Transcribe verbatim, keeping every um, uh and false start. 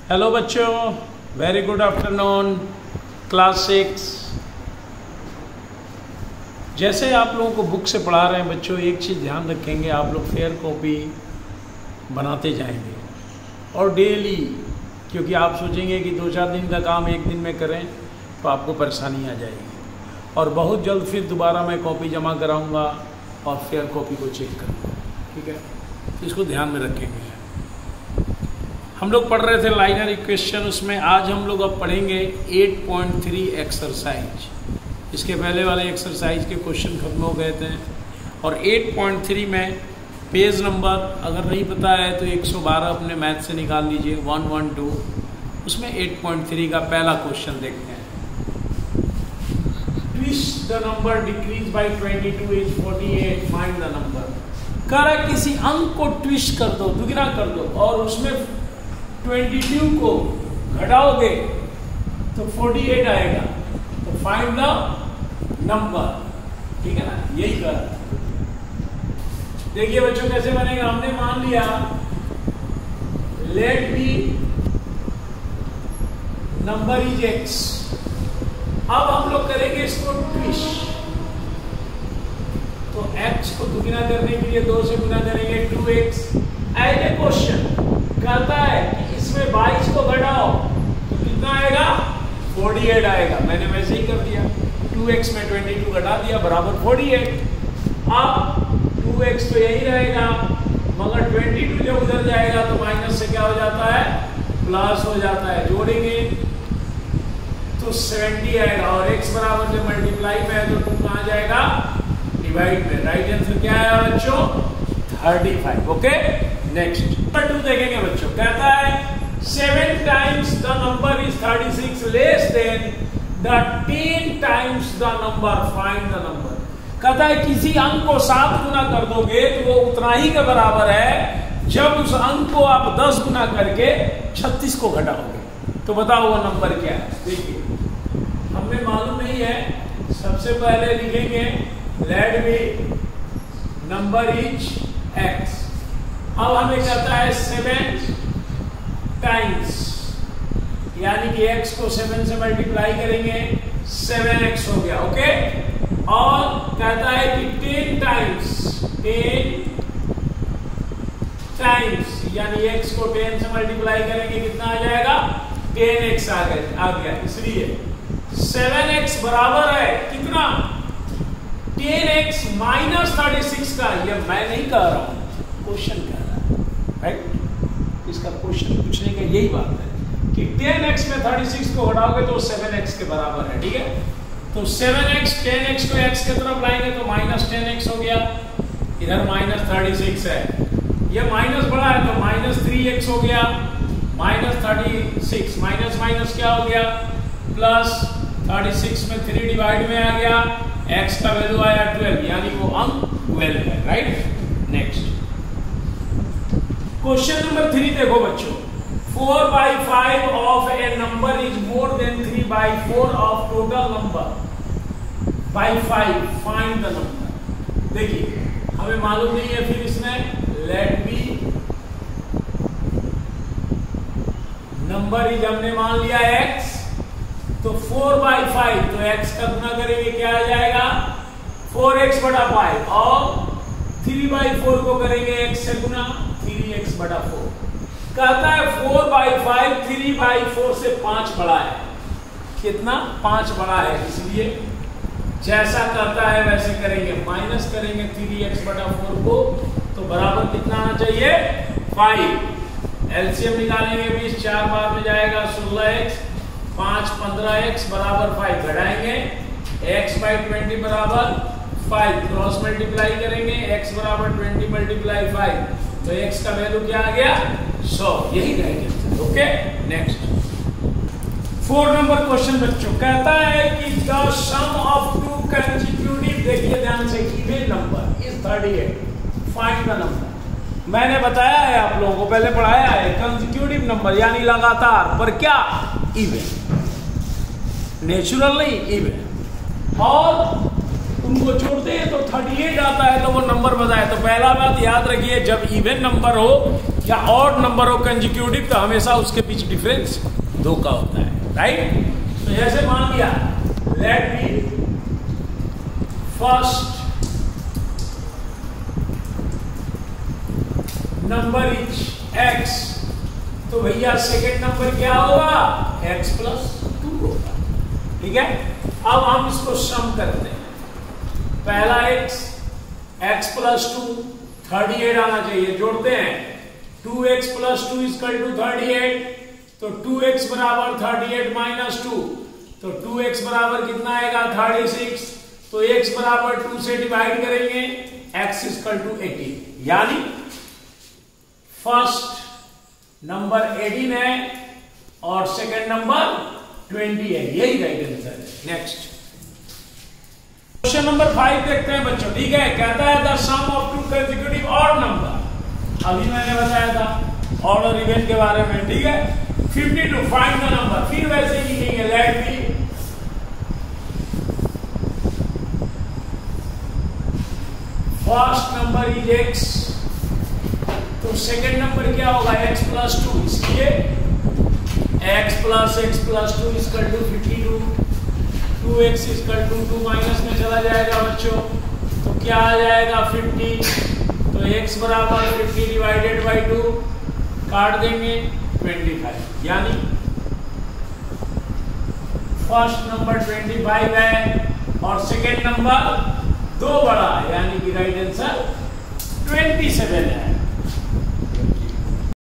Hello बच्चों, very good afternoon, class six. जैसे आप लोगों को बुक से पढ़ा रहे हैं बच्चों, एक चीज़ ध्यान रखेंगे, आप लोग फेयर कॉपी बनाते जाएंगे और डेली, क्योंकि आप सोचेंगे कि दो चार दिन का काम एक दिन में करें तो आपको परेशानी आ जाएगी। और बहुत जल्द फिर दोबारा मैं कॉपी जमा कराऊंगा और फेयर कॉपी को चेक करूँगा, ठीक है? इसको ध्यान में रखेंगे। हम लोग पढ़ रहे थे लाइनर इक्वेशन, उसमें आज हम लोग अब पढ़ेंगे एट पॉइंट थ्री एक्सरसाइज। इसके पहले वाले एक्सरसाइज के क्वेश्चन खत्म हो गए थे और एट पॉइंट थ्री में पेज नंबर अगर नहीं पता है तो एक सौ बारह अपने मैथ से निकाल लीजिए, वन वन टू। उसमें एट पॉइंट थ्री का पहला क्वेश्चन देखते हैं। Twice the number decrease by twenty two is forty eight, find the number. कह रहा किसी अंक को ट्विस्ट कर दो, दुगना कर दो और उसमें बाईस को घटाओगे तो अड़तालीस आएगा, तो फाइंड द नंबर, ठीक है ना? यही कर। देखिए बच्चों कैसे बनेगा। हमने मान लिया let be number is x. अब हम लोग करेंगे इसको ट्विस्ट, तो x को दुगना करने के लिए दो से गुना करेंगे, two x. As a question कहता है कि इसमें बाईस को घटाओ तो कितना आएगा? अड़तालीस आएगा। मैंने वैसे ही कर दिया, टू एक्स में बाईस घटा दिया बराबर अड़तालीस। अब टू एक्स तो यही रहेगा, मगर बाईस जब उधर जाएगा तो माइनस से क्या हो जाता है? प्लस हो जाता है। जोड़ेंगे तो सत्तर आएगा और x बराबर से मल्टीप्लाई में है तो टू कहाँ जाएगा? डिवाइड में। राइट आंसर क्या आया बच्चों? पैंतीस। ओके, नेक्स्ट नंबर टू देखेंगे बच्चों। कहता है seven times the number is thirty six less than the ten times the number, find the number. कहता है किसी अंक को सात गुना कर दोगे तो वो उतना ही के बराबर है जब उस अंक को आप दस गुना करके छत्तीस को घटाओगे। तो बताओ वो नंबर क्या है? देखिए हमें मालूम नहीं है, सबसे पहले लिखेंगे let be number is x. अब हमें कहता है सेवन टाइम्स, यानी कि x को सेवन से मल्टीप्लाई करेंगे, सेवन एक्स हो गया। ओके, और कहता है कि टेन टाइम्स, टेन टाइम्स यानी x को टेन से मल्टीप्लाई करेंगे कितना आ जाएगा? टेन एक्स आ गया आ गया इसलिए सेवन एक्स बराबर है कितना? Ten x minus thirty six का। यह मैं नहीं कह रहा हूं, क्वेश्चन कह रहा है, राइट? इसका क्वेश्चन पूछने का यही बात है कि टेन एक्स में थर्टी सिक्स को घटाओगे तो सेवन एक्स के बराबर है, ठीक है? तो सेवन एक्स टेन एक्स को x की तरफ लाएंगे तो माइनस टेन एक्स हो गया, इधर माइनस थर्टी सिक्स है, यह माइनस बड़ा है तो माइनस थ्री एक्स हो गया, minus thirty six, minus minus क्या हो गया? प्लस थर्टी सिक्स में थ्री डिवाइड में आ गया, x का वैल्यू आया ट्वेल्व, यानी वो अंक ट्वेल्व है। Right, next question number three देखो बच्चों। Four by five of a number is more than three by four of total number by five, find the number. देखिए हमें मालूम नहीं है, फिर इसमें लेट बी नंबर इज हमने मान लिया x, तो फोर बाई फाइव तो x का गुना करेंगे क्या आ जाएगा? फोर एक्स बटा फाइव, और थ्री बाई फोर को करेंगे x से गुना, थ्री एक्स बटा फोर। कहता है four by five three by four से पांच बड़ा है। कितना? पांच बड़ा है, इसलिए जैसा कहता है वैसे करेंगे, माइनस करेंगे थ्री एक्स बटा फोर को तो बराबर कितना आना चाहिए? फाइव। एलसीएम निकालेंगे, बीस चार बार में जाएगा सोलह एक्स, पांच पंद्रह एक्स बराबर फाइव। घटाएंगे x बाई ट्वेंटी बराबर फाइव, क्रॉस मल्टीप्लाई करेंगे x बराबर ट्वेंटी मल्टीप्लाई फाइव, तो x का वैल्यू क्या आ गया? सौ। यही रहेगा। Okay, next four number question बच्चों। कहता है कि the sum of two consecutive, देखिए ध्यान से, even number is thirty eight, find the number. मैंने बताया है आप लोगों को, पहले पढ़ाया है, कंसेक्यूटिव नंबर यानी लगातार, पर क्या? इवन, नेचुरल नहीं, इवन। और उनको जोड़ते हैं तो अड़तीस आता है तो वो नंबर बताए। तो पहला बात याद रखिए, जब इवन नंबर हो क्या ऑड नंबर हो कंजिक्यूटिव तो हमेशा उसके बीच डिफरेंस दो का होता है, राइट। तो जैसे मान लिया let be first number is x, तो भैया सेकेंड नंबर क्या होगा x प्लस टू होगा, ठीक है। अब हम इसको सम करते हैं, पहला x, x plus two, thirty eight आना चाहिए, जोड़ते हैं two x plus two is equal to thirty eight, तो टू एक्स बराबर थर्टी एट माइनस टू, तो टू एक्स बराबर कितना आएगा थर्टी सिक्स, तो x बराबर टू से डिवाइड करेंगे, x इजकल टू एटीन, यानी फर्स्ट नंबर एटीन है और सेकंड नंबर ट्वेंटी है, यही राइट आंसर है। नेक्स्ट क्वेश्चन नंबर फाइव देखते हैं बच्चों, ठीक है। कहता है the sum of two consecutive odd number, अभी मैंने बताया था ऑड और इवन के बारे में, ठीक है। Fifty two find the number, फिर वैसे ही लिखेंगे let be first number is x, तो सेकेंड नंबर क्या होगा x प्लस टू, इसलिए x plus x plus two is equal to fifty two, two x is equal to two माइनस में चला जाएगा बच्चों, तो क्या आ जाएगा फिफ्टी, तो x बराबर फिफ्टी डिवाइडेड बाई टू, काट देंगे ट्वेंटी फाइव, यानी फर्स्ट नंबर ट्वेंटी फाइव है और सेकेंड नंबर दो बड़ा, यानी कि राइट आंसर ट्वेंटी सेवन है।